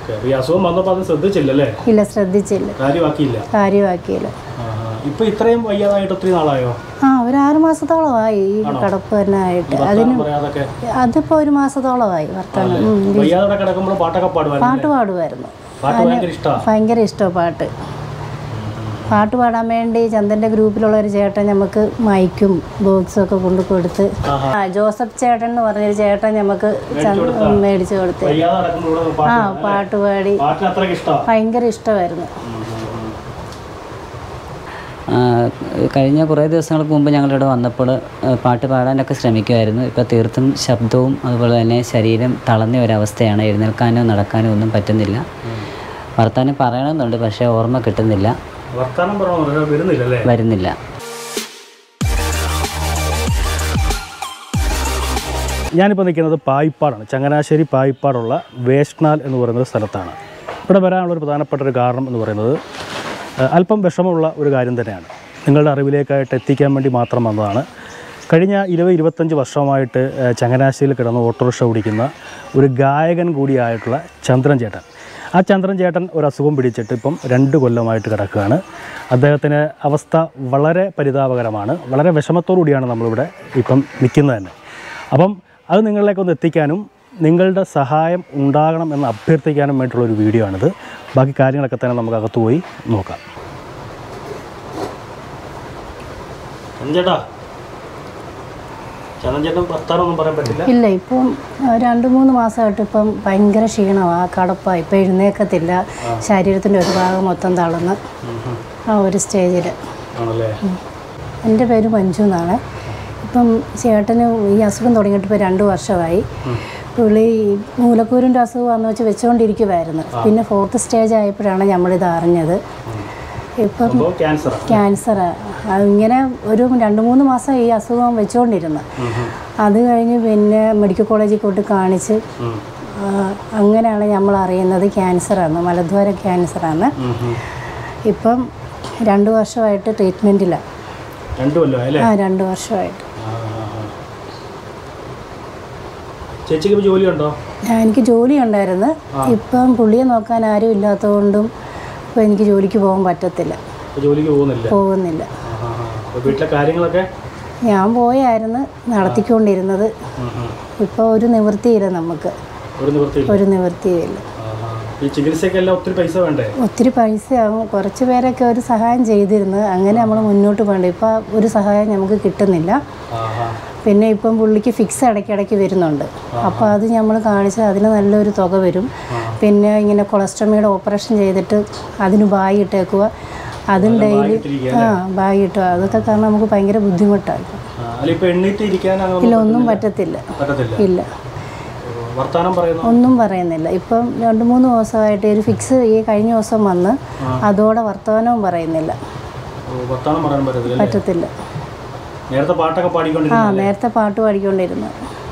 ഈ അസുഖം വന്നപ്പോൾ അത് ശ്രദ്ധിച്ചില്ലല്ലേ? ഇല്ല, ശ്രദ്ധിച്ചില്ല, കാര്യമാക്കിയില്ല. ഇപ്പൊ ഇത്രയും വയ്യാതായിട്ട് ഒത്തിരി നാളായോ? ഒരു 6 മാസത്തോളമായി ഈ കിടപ്പ് തന്നെ ആയിട്ട്. അതിപ്പോ 1 മാസത്തോളമായി. പാട്ട് പാടുമായിരുന്നു, ഭയങ്കര ഇഷ്ടമാണ് പാട്ട് പാടാൻ വേണ്ടി. ചന്ദൻ്റെ ഗ്രൂപ്പിലുള്ള ഒരു ചേട്ടൻ നമുക്ക് മൈക്കും ബോക്സും ഒക്കെ കൊണ്ടു കൊടുത്ത്, ജോസഫ് ചേട്ടൻ എന്ന് പറഞ്ഞൊരു ചേട്ടൻ നമുക്ക് മേടിച്ചു കൊടുത്ത് പാട്ട് പാടി. ഭയങ്കര ഇഷ്ടമായിരുന്നു. കഴിഞ്ഞ കുറേ ദിവസങ്ങൾക്ക് മുമ്പ് ഞങ്ങളിവിടെ വന്നപ്പോൾ പാട്ട് പാടാനൊക്കെ ശ്രമിക്കുമായിരുന്നു. ഇപ്പോൾ തീർത്തും ശബ്ദവും അതുപോലെ തന്നെ ശരീരം തളർന്ന ഒരവസ്ഥയാണ്. എഴുന്നേൽക്കാനോ നടക്കാനോ ഒന്നും പറ്റുന്നില്ല. വർത്താനം പറയണമെന്നുണ്ട്, പക്ഷേ ഓർമ്മ കിട്ടുന്നില്ല, വരുന്നില്ല. ഞാനിപ്പോൾ നിൽക്കുന്നത് പായിപ്പാടാണ്. ചങ്ങനാശ്ശേരി പായിപ്പാടുള്ള വേഷ്നാൽ എന്ന് പറയുന്ന സ്ഥലത്താണ്. ഇവിടെ വരാനുള്ളൊരു പ്രധാനപ്പെട്ട ഒരു കാരണം എന്ന് പറയുന്നത് അല്പം വിഷമമുള്ള ഒരു കാര്യം തന്നെയാണ്. നിങ്ങളുടെ അറിവിലേക്കായിട്ട് എത്തിക്കാൻ വേണ്ടി മാത്രം വന്നതാണ്. കഴിഞ്ഞ 20-25 വർഷമായിട്ട് ചങ്ങനാശ്ശേരിയിൽ കിടന്ന് ഓട്ടോറിക്ഷ ഓടിക്കുന്ന ഒരു ഗായകൻ കൂടിയായിട്ടുള്ള ചന്ദ്രൻ ചേട്ടൻ. ആ ചന്ദ്രൻ ചേട്ടൻ ഒരു അസുഖം പിടിച്ചിട്ട് ഇപ്പം 2 കൊല്ലമായിട്ട് കിടക്കുകയാണ്. അദ്ദേഹത്തിന് അവസ്ഥ വളരെ പരിതാപകരമാണ്. വളരെ വിഷമത്തോടു കൂടിയാണ് നമ്മളിവിടെ ഇപ്പം നിൽക്കുന്നത് തന്നെ. അപ്പം അത് നിങ്ങളിലേക്കൊന്ന് എത്തിക്കാനും നിങ്ങളുടെ സഹായം ഉണ്ടാകണം എന്ന് അഭ്യർത്ഥിക്കാനും വേണ്ടിയിട്ടുള്ളൊരു വീഡിയോ ആണിത്. ബാക്കി കാര്യങ്ങളൊക്കെ തന്നെ നമുക്ക് അകത്ത് പോയി നോക്കാം. ഇല്ല, ഇപ്പം 2-3 മാസമായിട്ട് ഇപ്പം ഭയങ്കര ക്ഷീണമാണ്, കടപ്പാണ്. ഇപ്പം എഴുന്നേക്കത്തില്ല, ശരീരത്തിൻ്റെ ഒരു ഭാഗം മൊത്തം തളർന്ന് ഒരു സ്റ്റേജിൽ. എൻ്റെ പേര് മഞ്ജു എന്നാണ്. ഇപ്പം ചേട്ടന് ഈ അസുഖം തുടങ്ങിയിട്ട് ഇപ്പോൾ 2 വർഷമായി. പുള്ളി മൂലക്കൂരിൻ്റെ അസുഖം വന്ന് വെച്ചുകൊണ്ടിരിക്കുമായിരുന്നു. പിന്നെ 4th സ്റ്റേജ് ആയപ്പോഴാണ് നമ്മളിത് അറിഞ്ഞത്. ഇപ്പം ക്യാൻസറാണ്. അതിങ്ങനെ ഒരു 2-3 മാസം ഈ അസുഖം വെച്ചുകൊണ്ടിരുന്നു. അത് കഴിഞ്ഞ് പിന്നെ മെഡിക്കൽ കോളേജിൽ കൊണ്ട് കാണിച്ച് അങ്ങനെയാണ് നമ്മൾ അറിയുന്നത് ക്യാൻസറാണ്, മലദ്വാര ക്യാൻസറാണ്. ഇപ്പം 2 വർഷമായിട്ട് ട്രീറ്റ്മെൻറ്റിലാണ്. 2 വർഷമായിട്ട്. എനിക്ക് ജോലി ഉണ്ടായിരുന്നു. ഇപ്പം പുള്ളിയെ നോക്കാൻ ആരും ഇല്ലാത്തതുകൊണ്ടും ഇപ്പോൾ എനിക്ക് ജോലിക്ക് പോകാൻ പറ്റത്തില്ല, പോകുന്നില്ല. ഞാൻ പോയായിരുന്നു നടത്തിക്കൊണ്ടിരുന്നത്. ഇപ്പോൾ ഒരു നിവൃത്തിയില്ല, നമുക്ക് ഒരു നിവൃത്തിയില്ല. ഒത്തിരി പൈസയാകും. കുറച്ച് പേരൊക്കെ ഒരു സഹായം ചെയ്തിരുന്നു, അങ്ങനെ നമ്മൾ മുന്നോട്ട് പോകണ്ട. ഇപ്പോൾ ഒരു സഹായം നമുക്ക് കിട്ടുന്നില്ല. പിന്നെ ഇപ്പം പുള്ളിക്ക് ഫിക്സ് ഇടയ്ക്കിടയ്ക്ക് വരുന്നുണ്ട്. അപ്പോൾ അത് നമ്മൾ കാണിച്ചാൽ അതിന് നല്ലൊരു തുക വരും. പിന്നെ ഇങ്ങനെ കൊളസ്ട്രോമിയുടെ ഓപ്പറേഷൻ ചെയ്തിട്ട് അതിന് ബാഗ് ഇട്ടേക്കുക, അതും ഡെയിലി ബാഗ് ഇട്ടുക. അതൊക്കെ കാരണം നമുക്ക് ഭയങ്കര ബുദ്ധിമുട്ടാണ്. ഇല്ല, ഒന്നും പറ്റത്തില്ല. ഇല്ല, ഒന്നും പറയുന്നില്ല. ഇപ്പം 2-3 ദിവസമായിട്ട് ഒരു ഫിക്സ് ഈ കഴിഞ്ഞ ദിവസം വന്ന് അതോടെ വർത്തമാനവും പറയുന്നില്ല, പറ്റത്തില്ല. നേരത്തെ പാട്ട് പാടിക്കൊണ്ടിരുന്നു.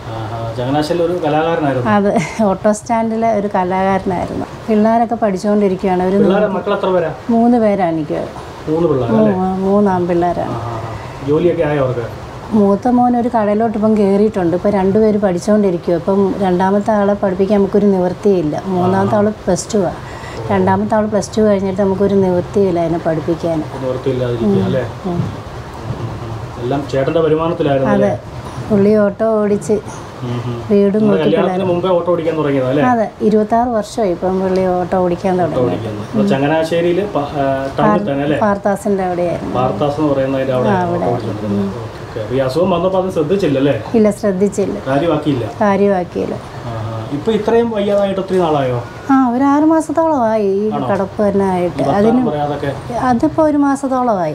അതെ, ഓട്ടോ സ്റ്റാൻഡിലെ ഒരു കലാകാരനായിരുന്നു. പിള്ളേരൊക്കെ പഠിച്ചുകൊണ്ടിരിക്കുകയാണ്. ഒരു 3 പേരാണ് എനിക്ക്. 3 ആൺപിള്ളേരാണ്. മൂത്ത മോൻ ഒരു കടയിലോട്ട് ഇപ്പം കയറിയിട്ടുണ്ട്. ഇപ്പോൾ 2 പേര് പഠിച്ചുകൊണ്ടിരിക്കുക. ഇപ്പം 2ാമത്തെ ആളെ പഠിപ്പിക്കാൻ നമുക്കൊരു നിവൃത്തിയില്ല. 3ാമത്തെ ആൾ +2 ആണ്. 2ാമത്തെ ആൾ +2 കഴിഞ്ഞിട്ട് നമുക്കൊരു നിവൃത്തിയില്ല അതിനെ പഠിപ്പിക്കാൻ. അതെ, പുള്ളി ഓട്ടോ ഓടിച്ച് വീടും നോക്കി. അതെ, 26 വർഷമായി ഇപ്പം പുള്ളി ഓട്ടോ ഓടിക്കാൻ തുടങ്ങി. പാർത്താസിൻ്റെ അവിടെയായിരുന്നു. ഇല്ല, ശ്രദ്ധിച്ചില്ല, കാര്യമാക്കിയില്ല. ഒരു 6 മാസത്തോളമായി ഈ കിടപ്പ് തന്നെ ആയിട്ട്. അതിപ്പോ 1 മാസത്തോളമായി.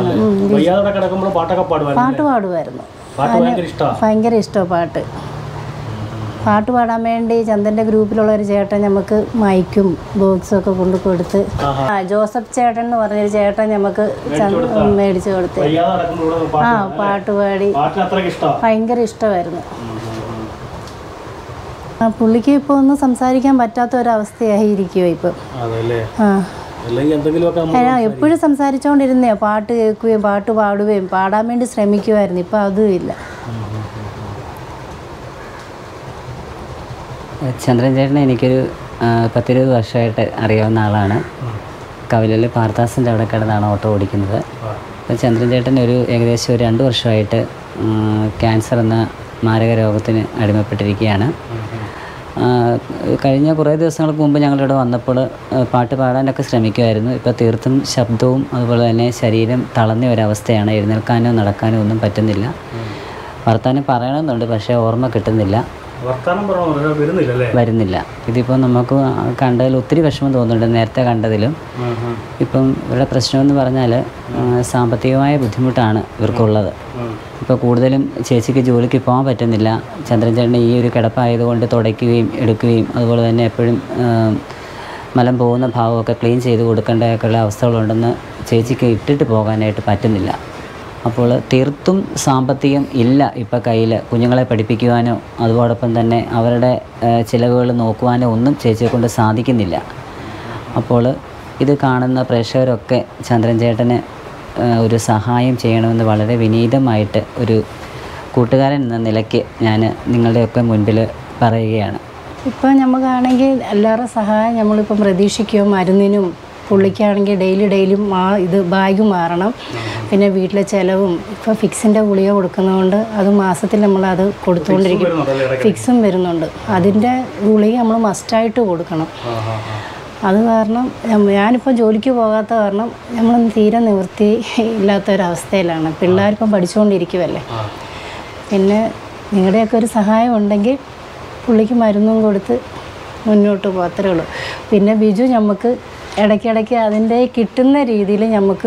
പാട്ട് പാടുമായിരുന്നു, ഭയങ്കര ഇഷ്ടമാണ് പാട്ട് പാടാൻ വേണ്ടി. ചന്ദൻ്റെ ഗ്രൂപ്പിലുള്ള ഒരു ചേട്ടൻ നമുക്ക് മൈക്കും ബോക്സും ഒക്കെ കൊണ്ടു കൊടുത്ത്, ജോസഫ് ചേട്ടൻ എന്ന് പറഞ്ഞൊരു ചേട്ടൻ നമുക്ക് മേടിച്ചു കൊടുത്ത് പാട്ട് പാടി. ഭയങ്കര ഇഷ്ടമായിരുന്നു. പുള്ളിക്ക് ഇപ്പോൾ ഒന്നും സംസാരിക്കാൻ പറ്റാത്ത ഒരവസ്ഥയായിരിക്കുമോ ഇപ്പം. എപ്പോഴും സംസാരിച്ചുകൊണ്ടിരുന്നേ, പാട്ട് കേൾക്കുകയും പാട്ട് പാടുകയും പാടാൻ വേണ്ടി ശ്രമിക്കുമായിരുന്നു. ഇപ്പം അതും ഇല്ല. ചന്ദ്രൻ ചേട്ടനെ എനിക്കൊരു 10-20 വർഷമായിട്ട് അറിയാവുന്ന ആളാണ്. കവലയിൽ പാർത്താസിൻ്റെ അവിടെ കിടന്നാണ് ഓട്ടോ ഓടിക്കുന്നത്. അപ്പോൾ ചന്ദ്രൻ ചേട്ടൻ ഏകദേശം ഒരു 2 വർഷമായിട്ട് ക്യാൻസർ എന്ന മാരക രോഗത്തിന് അടിമപ്പെട്ടിരിക്കുകയാണ്. കഴിഞ്ഞ കുറേ ദിവസങ്ങൾക്ക് മുമ്പ് ഞങ്ങളിവിടെ വന്നപ്പോൾ പാട്ട് പാടാനൊക്കെ ശ്രമിക്കുമായിരുന്നു. ഇപ്പോൾ തീർത്തും ശബ്ദവും അതുപോലെ തന്നെ ശരീരം തളർന്ന ഒരവസ്ഥയാണ്. എഴുന്നേൽക്കാനോ നടക്കാനോ ഒന്നും പറ്റുന്നില്ല. വർത്താനം പറയണമെന്നുണ്ട്, പക്ഷേ ഓർമ്മ കിട്ടുന്നില്ല, വരുന്നില്ല. ഇതിപ്പോൾ നമുക്ക് കണ്ടതിൽ ഒത്തിരി വിഷമം തോന്നുന്നുണ്ട്, നേരത്തെ കണ്ടതിലും. ഇപ്പം ഇവരുടെ പ്രശ്നമെന്ന് പറഞ്ഞാൽ സാമ്പത്തികമായ ബുദ്ധിമുട്ടാണ് ഇവർക്കുള്ളത്. ഇപ്പോൾ കൂടുതലും ചേച്ചിക്ക് ജോലിക്ക് പോകാൻ പറ്റുന്നില്ല. ചന്ദ്രൻ ചേട്ടൻ ഈ ഒരു കിടപ്പായതുകൊണ്ട് തുടയ്ക്കുകയും എടുക്കുകയും അതുപോലെ തന്നെ എപ്പോഴും മലം പോകുന്ന ഭാഗമൊക്കെ ക്ലീൻ ചെയ്ത് കൊടുക്കേണ്ടതൊക്കെയുള്ള അവസ്ഥകളുണ്ടെന്ന് ചേച്ചിക്ക് ഇട്ടിട്ട് പോകാനായിട്ട് പറ്റുന്നില്ല. അപ്പോൾ തീർത്തും സാമ്പത്തികം ഇല്ല ഇപ്പോൾ കയ്യിൽ. കുഞ്ഞുങ്ങളെ പഠിപ്പിക്കുവാനോ അതോടൊപ്പം തന്നെ അവരുടെ ചിലവുകൾ നോക്കുവാനോ ഒന്നും ചേച്ചിയെ കൊണ്ട് സാധിക്കുന്നില്ല. അപ്പോൾ ഇത് കാണുന്ന പ്രേക്ഷകരൊക്കെ ചന്ദ്രൻ ചേട്ടന് ഒരു സഹായം ചെയ്യണമെന്ന് വളരെ വിനീതമായിട്ട് ഒരു കൂട്ടുകാരൻ എന്ന നിലയ്ക്ക് ഞാൻ നിങ്ങളുടെയൊക്കെ മുൻപിൽ പറയുകയാണ്. ഇപ്പോൾ നമുക്കാണെങ്കിൽ എല്ലാവരുടെ സഹായം നമ്മളിപ്പം പ്രതീക്ഷിക്കുകയോ മരുന്നിനും പുള്ളിക്കാണെങ്കിൽ ഡെയിലി ഇത് ബാഗ് മാറണം. പിന്നെ വീട്ടിലെ ചിലവും ഇപ്പോൾ ഫിക്സിൻ്റെ ഗുളിക കൊടുക്കുന്നതുകൊണ്ട് അത് മാസത്തിൽ നമ്മളത് കൊടുത്തുകൊണ്ടിരിക്കും. ഫിക്സും വരുന്നുണ്ട്, അതിൻ്റെ ഗുളിക നമ്മൾ മസ്റ്റായിട്ട് കൊടുക്കണം. അത് കാരണം ഞാനിപ്പോൾ ജോലിക്ക് പോകാത്ത കാരണം നമ്മൾ തീരെ നിവൃത്തി ഇല്ലാത്തൊരവസ്ഥയിലാണ്. പിള്ളേരിപ്പം പഠിച്ചുകൊണ്ടിരിക്കുമല്ലേ. പിന്നെ നിങ്ങളുടെയൊക്കെ ഒരു സഹായം ഉണ്ടെങ്കിൽ പുള്ളിക്ക് മരുന്നും കൊടുത്ത് മുന്നോട്ട് പോകത്തേ ഉള്ളൂ. പിന്നെ ബിജു നമുക്ക് ഇടയ്ക്കിടയ്ക്ക് അതിൻ്റെ കിട്ടുന്ന രീതിയിൽ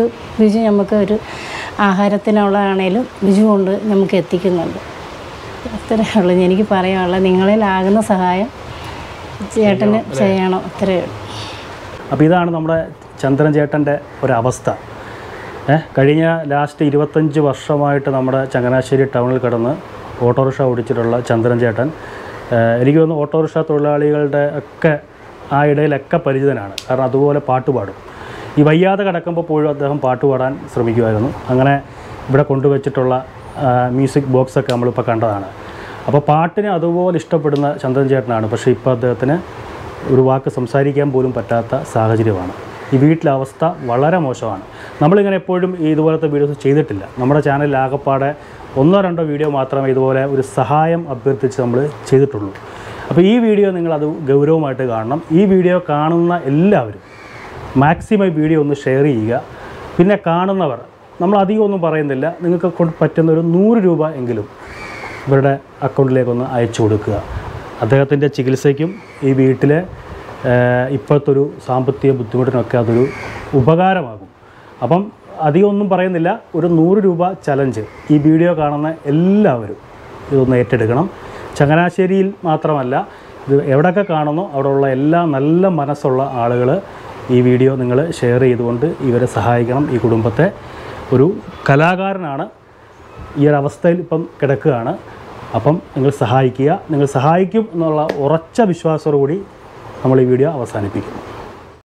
ബിജു ഒരു ആഹാരത്തിനുള്ളതാണേലും ബിജു കൊണ്ട് നമുക്ക് എത്തിക്കുന്നുണ്ട്. അത്രയേ ഉള്ളൂ എനിക്ക് പറയാനുള്ളത്. നിങ്ങളിലാകുന്ന സഹായം ചേട്ടന് ചെയ്യണം, അത്രയേ ഉള്ളൂ. അപ്പോൾ ഇതാണ് നമ്മുടെ ചന്ദ്രൻ ചേട്ടൻ്റെ ഒരവസ്ഥ. കഴിഞ്ഞ ലാസ്റ്റ് 25 വർഷമായിട്ട് നമ്മുടെ ചങ്ങനാശ്ശേരി ടൗണിൽ കിടന്ന് ഓട്ടോറിക്ഷ ഓടിച്ചിട്ടുള്ള ചന്ദ്രൻ ചേട്ടൻ എനിക്ക് തോന്നുന്നു ഓട്ടോറിക്ഷ തൊഴിലാളികളുടെ ഒക്കെ ആ ഇടയിലൊക്കെ പരിചിതനാണ്. കാരണം അതുപോലെ പാട്ട് പാടും. ഈ വയ്യാതെ കിടക്കുമ്പോൾ പോലും അദ്ദേഹം പാട്ട് പാടാൻ ശ്രമിക്കുമായിരുന്നു. അങ്ങനെ ഇവിടെ കൊണ്ടുവച്ചിട്ടുള്ള മ്യൂസിക് ബോക്സൊക്കെ നമ്മളിപ്പോൾ കണ്ടതാണ്. അപ്പോൾ പാട്ടിനെ അതുപോലെ ഇഷ്ടപ്പെടുന്ന ചന്ദ്രൻ ചേട്ടനാണ്. പക്ഷേ ഇപ്പോൾ അദ്ദേഹത്തിന് ഒരു വാക്ക് സംസാരിക്കാൻ പോലും പറ്റാത്ത സാഹചര്യമാണ്. ഈ വീട്ടിലെ അവസ്ഥ വളരെ മോശമാണ്. നമ്മളിങ്ങനെ എപ്പോഴും ഇതുപോലത്തെ വീഡിയോസ് ചെയ്തിട്ടില്ല. നമ്മുടെ ചാനലിൽ ആകപ്പാടെ 1-2 വീഡിയോ മാത്രമേ ഇതുപോലെ ഒരു സഹായം അഭ്യർത്ഥിച്ച് നമ്മൾ ചെയ്തിട്ടുള്ളൂ. അപ്പോൾ ഈ വീഡിയോ നിങ്ങളത് ഗൗരവമായിട്ട് കാണണം. ഈ വീഡിയോ കാണുന്ന എല്ലാവരും മാക്സിമം വീഡിയോ ഒന്ന് ഷെയർ ചെയ്യുക. പിന്നെ കാണുന്നവർ, നമ്മൾ അധികം ഒന്നും പറയുന്നില്ല, നിങ്ങൾക്ക് പറ്റുന്ന ഒരു 100 രൂപ എങ്കിലും ഇവരുടെ അക്കൗണ്ടിലേക്കൊന്ന് അയച്ചു കൊടുക്കുക. അദ്ദേഹത്തിൻ്റെ ചികിത്സയ്ക്കും ഈ വീട്ടിലെ ഇപ്പോഴത്തെ ഒരു സാമ്പത്തിക ബുദ്ധിമുട്ടിനൊക്കെ അതൊരു ഉപകാരമാകും. അപ്പം അധികം ഒന്നും പറയുന്നില്ല, ഒരു 100 രൂപ ചലഞ്ച് ഈ വീഡിയോ കാണുന്ന എല്ലാവരും ഇതൊന്ന് ഏറ്റെടുക്കണം. ചങ്ങനാശ്ശേരിയിൽ മാത്രമല്ല, ഇത് എവിടെയൊക്കെ കാണുന്നോ അവിടെയുള്ള എല്ലാ നല്ല മനസ്സുള്ള ആളുകൾ ഈ വീഡിയോ നിങ്ങൾ ഷെയർ ചെയ്തുകൊണ്ട് ഇവരെ സഹായിക്കണം. ഈ കുടുംബത്തെ ഒരു കലാകാരനാണ്, ഈ ഒരു അവസ്ഥയിൽ ഇപ്പം കിടക്കുകയാണ്. അപ്പം നിങ്ങൾ സഹായിക്കുക. നിങ്ങൾ സഹായിക്കും എന്നുള്ള ഉറച്ച വിശ്വാസത്തോടു കൂടി നമ്മൾ ഈ വീഡിയോ അവസാനിപ്പിക്കുന്നു.